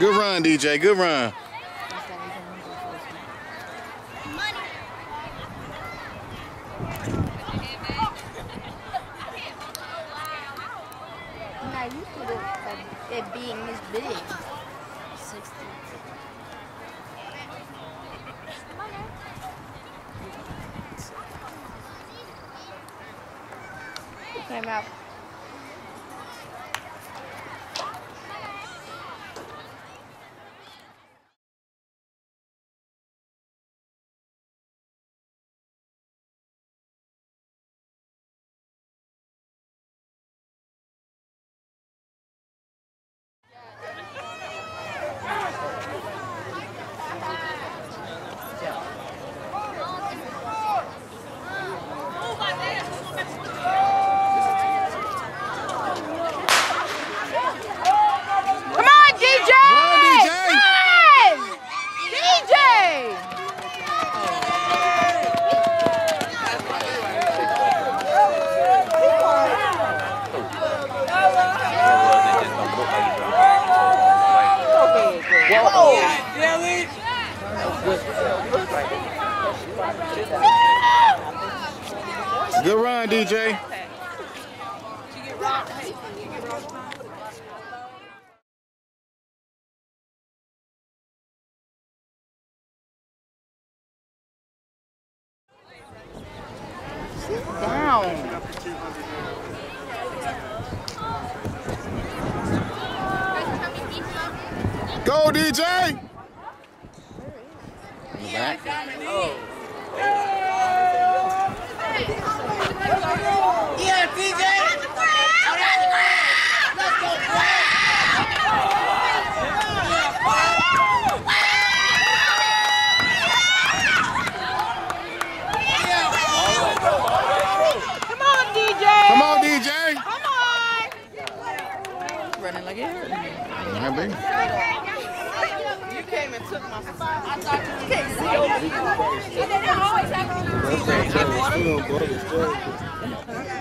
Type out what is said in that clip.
Good run, DJ. Good run. I'm not used to it being this big. 60. Came out. Good run, DJ. Sit down. Go, DJ. Yeah, DJ! Let's go, Come on, DJ. Come on, DJ. Come on. Running like it hurt. You came and took my spot. I thought you can't see over. You didn't always have to.